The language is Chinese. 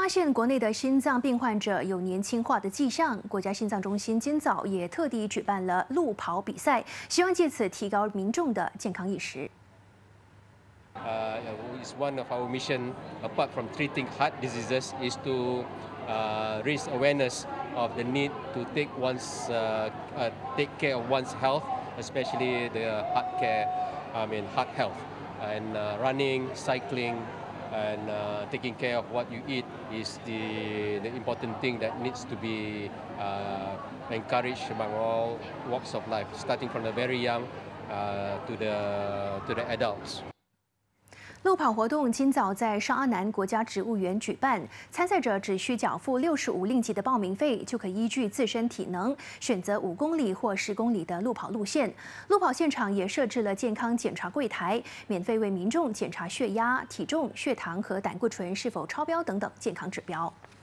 发现国内的心脏病患者有年轻化的迹象，国家心脏中心今早也特地举办了路跑比赛，希望借此提高民众的健康意识。 It's one of our mission, apart from treating heart diseases, is to raise awareness of the need to take care of one's health, especially the heart health, and running, cycling, and taking care of what you eat is the important thing that needs to be encouraged among all walks of life, starting from the very young to the adults. 路跑活动今早在上阿南国家植物园举办，参赛者只需缴付65令吉的报名费，就可依据自身体能选择5公里或10公里的路跑路线。路跑现场也设置了健康检查柜台，免费为民众检查血压、体重、血糖和胆固醇是否超标等等健康指标。